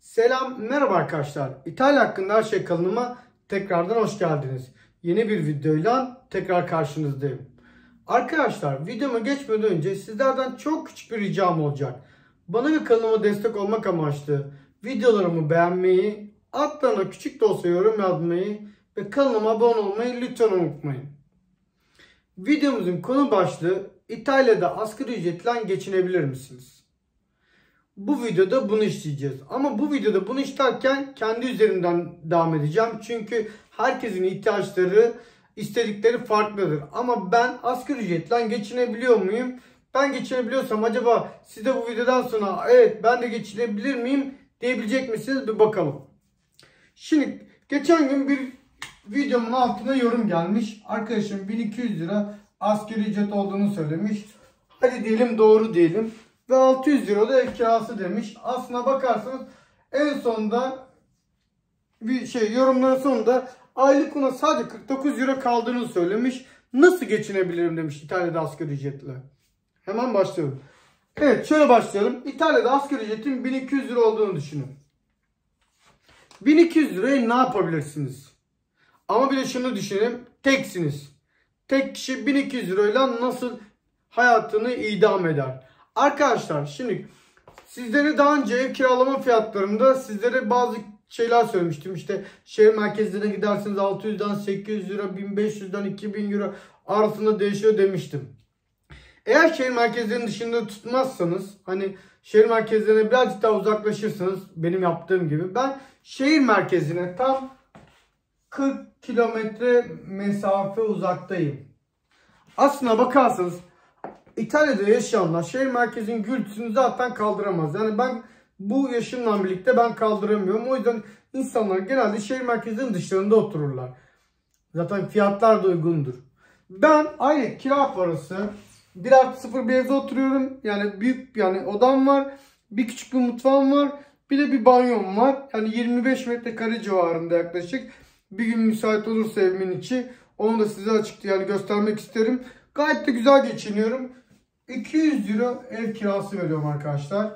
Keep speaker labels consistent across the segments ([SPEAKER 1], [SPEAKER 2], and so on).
[SPEAKER 1] Selam, merhaba arkadaşlar. İtalya hakkında her şey kanalıma tekrardan hoş geldiniz. Yeni bir videoyla tekrar karşınızdayım. Arkadaşlar, videoma geçmeden önce sizlerden çok küçük bir ricam olacak. Bana ve kanalıma destek olmak amaçlı videolarımı beğenmeyi, altlarına küçük de olsa yorum yazmayı ve kanalıma abone olmayı lütfen unutmayın. Videomuzun konu başlığı: İtalya'da asgari ücretle geçinebilir misiniz? Bu videoda bunu işleyeceğiz. Ama bu videoda bunu işlerken kendi üzerimden devam edeceğim. Çünkü herkesin ihtiyaçları, istedikleri farklıdır. Ama ben asgari ücretle geçinebiliyor muyum? Ben geçinebiliyorsam acaba siz de bu videodan sonra evet ben de geçinebilir miyim diyebilecek misiniz? Bir bakalım. Şimdi geçen gün bir videomun altına yorum gelmiş. Arkadaşım 1200 lira asgari ücret olduğunu söylemiş. Hadi diyelim doğru diyelim. Ve 600 euro da ev kirası demiş. Aslına bakarsanız en sonunda bir yorumların sonunda aylık ona sadece 49 euro kaldığını söylemiş. Nasıl geçinebilirim demiş İtalya'da asgari ücretle. Hemen başlayalım. Evet, şöyle başlayalım. İtalya'da asgari ücretin 1200 lira olduğunu düşünün. 1200 liraya ne yapabilirsiniz? Ama bir de şunu düşünelim. Teksiniz. Tek kişi 1200 lirayla nasıl hayatını idame eder? Arkadaşlar, şimdi sizlere daha önce ev kiralama fiyatlarında sizlere bazı şeyler söylemiştim. İşte şehir merkezlerine giderseniz 600'den 800 lira, 1500'den 2000 euro arasında değişiyor demiştim. Eğer şehir merkezlerinin dışında tutmazsanız, hani şehir merkezlerine birazcık daha uzaklaşırsanız, benim yaptığım gibi, ben şehir merkezine tam 40 kilometre mesafe uzaktayım. Aslına bakarsanız İtalya'da yaşayanlar şehir merkezinin gürültüsünü zaten kaldıramaz. Yani ben bu yaşımla birlikte ben kaldıramıyorum. O yüzden insanlar genelde şehir merkezinin dışlarında otururlar. Zaten fiyatlar da uygundur. Ben aylık kira parası 1+0 bir evde oturuyorum. Yani büyük odam var. Bir küçük bir mutfağım var. Bir de bir banyom var. Yani 25 metrekare civarında yaklaşık. Bir gün müsait olursa evimin içi, onu da size açıkça göstermek isterim. Gayet de güzel geçiniyorum. 200 euro ev kirası veriyorum arkadaşlar.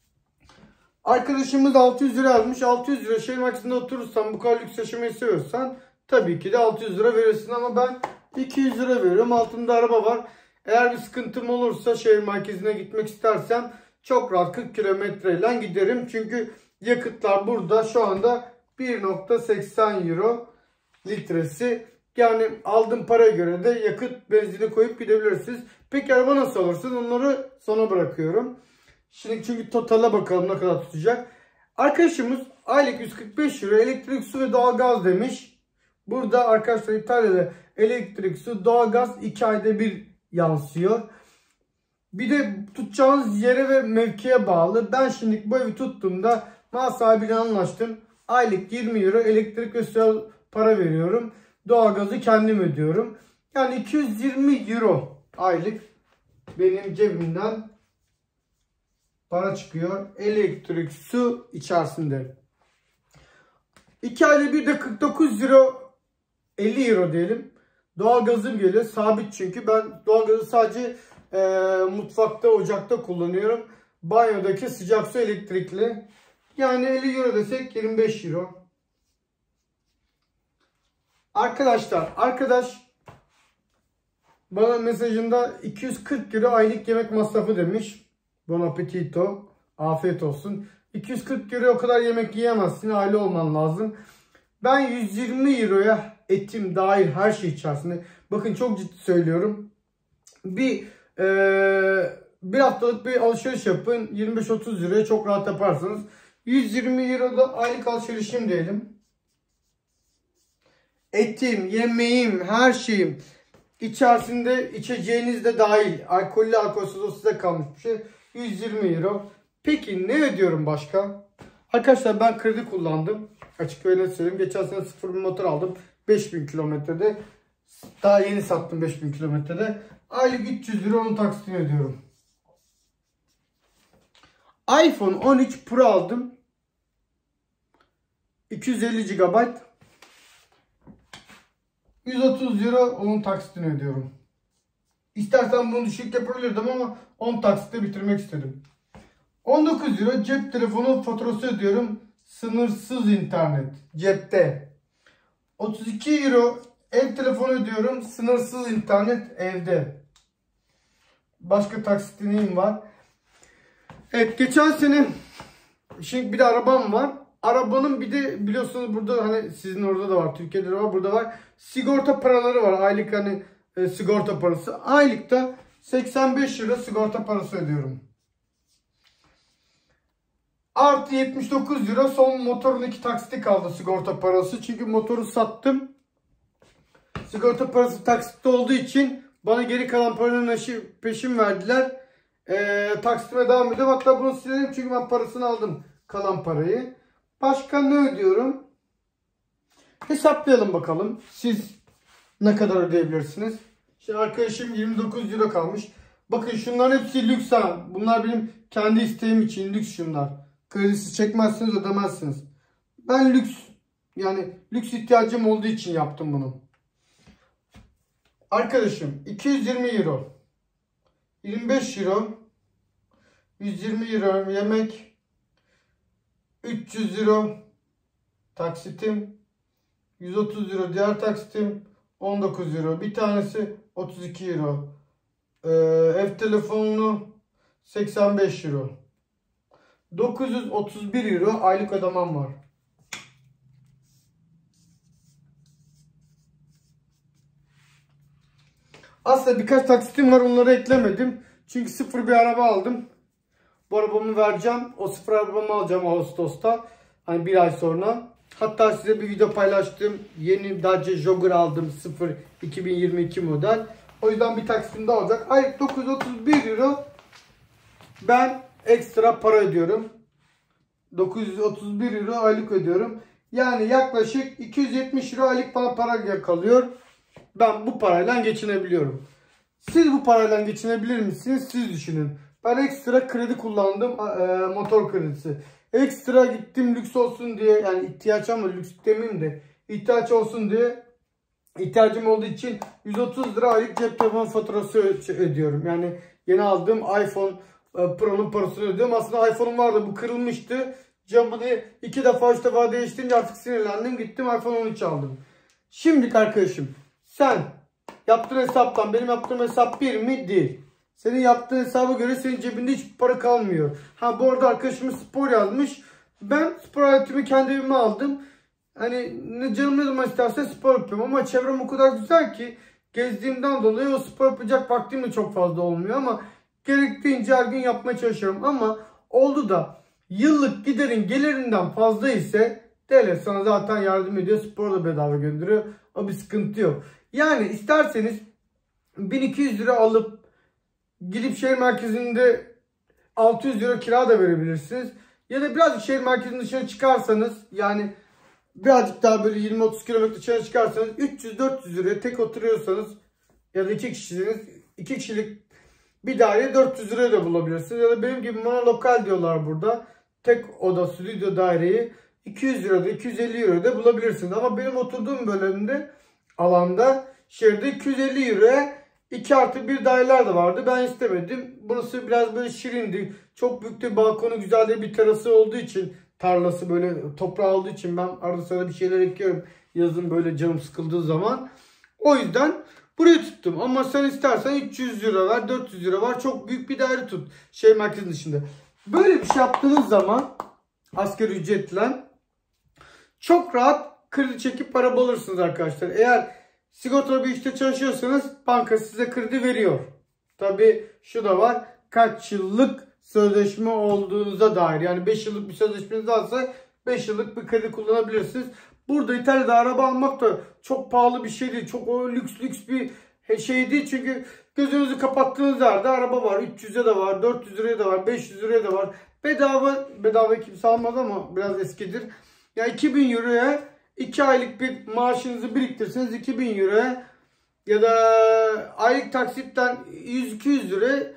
[SPEAKER 1] Arkadaşımız 600 lira almış. 600 lira şehir merkezinde oturursan, bu kadar lüks yaşamayı seviyorsan tabii ki de 600 lira verirsin. Ama ben 200 lira veriyorum. Altımda araba var. Eğer bir sıkıntım olursa şehir merkezine gitmek istersem çok rahat 40 kilometreyle giderim. Çünkü yakıtlar burada şu anda 1,80 euro litresi. Yani aldığım paraya göre de yakıt, benzini koyup gidebilirsiniz. Peki araba nasıl alırsınız? Onları sona bırakıyorum. Şimdi çünkü totala bakalım ne kadar tutacak. Arkadaşımız aylık 145 euro elektrik, su ve doğalgaz demiş. Burada arkadaşlar İtalya'da elektrik, su, doğalgaz 2 ayda bir yansıyor. Bir de tutacağınız yere ve mevkiye bağlı. Ben şimdi bu evi tuttuğumda mal sahibiyle anlaştım. Aylık 20 euro elektrik ve su para veriyorum. Doğalgazı kendim ödüyorum. Yani 220 euro aylık benim cebimden para çıkıyor. Elektrik, su içerisinde. 2 ayda bir de 49 euro, 50 euro diyelim. Doğalgazım geliyor. Sabit çünkü. Ben doğalgazı sadece mutfakta, ocakta kullanıyorum. Banyodaki sıcak su elektrikli. Yani 50 euro desek 25 euro. Arkadaşlar, arkadaş bana mesajında 240 euro aylık yemek masrafı demiş. Bon appetito. Afiyet olsun. 240 euro o kadar yemek yiyemezsin. Aile olman lazım. Ben 120 euroya etim dahil her şey içerisinde. Bakın çok ciddi söylüyorum. Bir haftalık bir alışveriş yapın. 25-30 liraya çok rahat yaparsınız. 120 euro da aylık alışverişim diyelim. Etim, yemeğim, her şeyim içerisinde, içeceğiniz de dahil. Alkollü, alkolsüz, o size kalmış bir şey. 120 euro. Peki ne ödüyorum başka? Arkadaşlar ben kredi kullandım. Açık ve net söyleyeyim. Geçen sene sıfır bir motor aldım. 5000 kilometrede. Daha yeni sattım 5000 kilometrede. Aylık 300 lira onun taksitini ödüyorum. iPhone 13 Pro aldım. 250 GB. 130 euro onun taksitini ödüyorum. İstersen bunu düşük yapabilirdim ama 10 taksitle bitirmek istedim. 19 euro cep telefonu faturası ödüyorum. sınırsız internet cepte. 32 euro ev telefonu ödüyorum. Sınırsız internet evde. Başka taksit neyim var? Evet, geçen sene şimdi bir de arabam var. Arabanın bir de biliyorsunuz burada hani sizin orada da var. Türkiye'de de var. Burada var. Sigorta paraları var. Aylık hani sigorta parası. Aylıkta 85 euro sigorta parası ödüyorum. Artı 79 euro son motorun 2 taksiti kaldı sigorta parası. Çünkü motoru sattım. Sigorta parası taksitte olduğu için bana geri kalan paranın peşin verdiler. Taksitime devam ediyorum. Hatta bunu silelim çünkü ben parasını aldım. Kalan parayı. Başka ne ödüyorum? Hesaplayalım bakalım. Siz ne kadar ödeyebilirsiniz? Şimdi arkadaşım 29 euro kalmış. Bakın şunların hepsi lüks ha. Bunlar benim kendi isteğim için lüks şunlar. Kredisi çekmezsiniz, ödemezsiniz. Ben lüks, yani lüks ihtiyacım olduğu için yaptım bunu. Arkadaşım 220 euro. 25 euro. 120 euro yemek. 300 euro taksitim. 130 euro diğer taksitim. 19 euro. Bir tanesi 32 euro. Ev telefonunu 85 euro. 931 euro aylık ödemem var. Aslında birkaç taksitim var, onları eklemedim. Çünkü sıfır bir araba aldım. Bu arabamı vereceğim. O sıfır arabamı alacağım Ağustos'ta. Hani bir ay sonra. Hatta size bir video paylaştım. Yeni Dacia Jogger aldım. 0 2022 model. O yüzden bir taksitim daha olacak. Aylık 931 euro ben ekstra para ödüyorum. 931 euro aylık ödüyorum. Yani yaklaşık 270 euro aylık bana para kalıyor. Ben bu parayla geçinebiliyorum. Siz bu parayla geçinebilir misiniz? Siz düşünün. Ben ekstra kredi kullandım. Motor kredisi. Ekstra gittim lüks olsun diye. Yani ihtiyaç ama lüks demeyeyim de. İhtiyaç olsun diye. İhtiyacım olduğu için 130 lira aylık cep telefon faturası ödüyorum. Yani yeni aldığım iPhone Pro'nun parasını ödüyorum. Aslında iPhone'um vardı. Bu kırılmıştı. Camını 2 defa 3 defa değiştirince artık sinirlendim. Gittim iPhone 13 aldım. Şimdiki arkadaşım, sen yaptığın hesaptan benim yaptığım hesap bir mi? Değil. Senin yaptığın hesaba göre senin cebinde hiçbir para kalmıyor. Ha, bu arada arkadaşımız spor yazmış. Ben spor aletimi kendi evime aldım. Hani canım ne zaman isterse spor yapıyorum ama çevrem o kadar güzel ki gezdiğimden dolayı o spor yapacak vaktim de çok fazla olmuyor ama gerektiğince her gün yapmaya çalışıyorum. Ama oldu da yıllık giderin gelirinden fazla ise devlet sana zaten yardım ediyor. Spor da bedava gönderiyor. O bir sıkıntı yok. Yani isterseniz 1200 lira alıp gidip şehir merkezinde 600 euro kira da verebilirsiniz. Ya da birazcık şehir merkezinin dışına çıkarsanız, yani birazcık daha böyle 20-30 kilometre dışına çıkarsanız 300-400 liraya tek oturuyorsanız ya da 2 kişisiniz, 2 kişilik bir daire 400 liraya da bulabilirsiniz. Ya da benim gibi monolokal diyorlar burada. Tek oda stüdyo daireyi 200 lirada 250 euroda bulabilirsiniz. Ama benim oturduğum bölümde alanda şehirde 250 euroya 2+1 daireler de vardı. Ben istemedim. Burası biraz böyle şirindi. Çok büyük de balkonu, güzel de bir terası olduğu için, tarlası böyle toprağı olduğu için ben arada sırada bir şeyler ekiyorum. Yazın böyle canım sıkıldığı zaman. O yüzden burayı tuttum. Ama sen istersen 300 lira var, 400 lira var. Çok büyük bir daire tut. Şehir merkezinin dışında. Böyle bir şey yaptığınız zaman asgari ücretle çok rahat kredi çekip para alırsınız arkadaşlar. Eğer sigortalı bir işte çalışıyorsanız banka size kredi veriyor. Tabi şu da var. Kaç yıllık sözleşme olduğunuza dair. Yani 5 yıllık bir sözleşmeniz varsa 5 yıllık bir kredi kullanabilirsiniz. Burada İtalya'da araba almak da çok pahalı bir şey değil. Çok o lüks bir şey değil. Çünkü gözünüzü kapattığınız yerde araba var. 300'e de var, 400 liraya da var, 500 liraya da var. Bedava kimse almaz ama biraz eskidir. Yani 2000 euroya 2 aylık bir maaşınızı biriktirseniz 2000 euroya ya da aylık taksitten 100-200 lira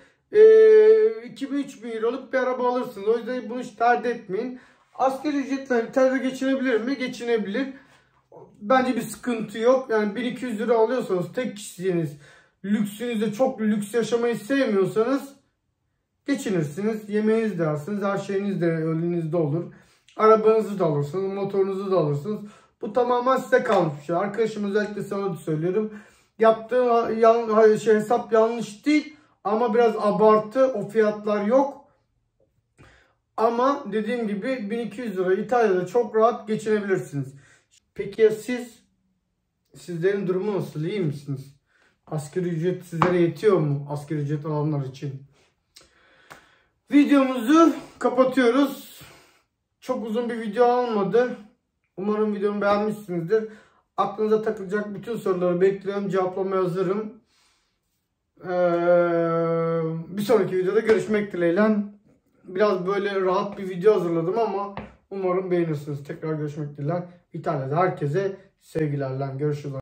[SPEAKER 1] 2000-3000 euroluk bir araba alırsınız. O yüzden bunu hiç dert etmeyin. Asgari ücretle İtalya'da geçinebilir mi? Geçinebilir. Bence bir sıkıntı yok. Yani 1200 lira alıyorsanız, tek kişisiniz, lüksünüzde çok lüks yaşamayı sevmiyorsanız geçinirsiniz. Yemeğiniz de alsınız. Her şeyiniz de önünüzde olur. Arabanızı da alırsınız, motorunuzu da alırsınız. Bu tamamen size kalmış bir şey. Arkadaşım özellikle sana da söylüyorum. Yaptığı hesap yanlış değil ama biraz abartı. O fiyatlar yok. Ama dediğim gibi 1200 lira İtalya'da çok rahat geçinebilirsiniz. Peki ya siz? Sizlerin durumu nasıl? İyi misiniz? Asgari ücret sizlere yetiyor mu? Asgari ücret alanlar için. Videomuzu kapatıyoruz. Çok uzun bir video olmadı. Umarım videomu beğenmişsinizdir. Aklınıza takılacak bütün soruları bekliyorum. Cevaplamaya hazırım. Bir sonraki videoda görüşmek dileğiyle. Biraz böyle rahat bir video hazırladım ama umarım beğenirsiniz. Tekrar görüşmek dileğiyle. İtalya'da herkese sevgilerle görüşürüz.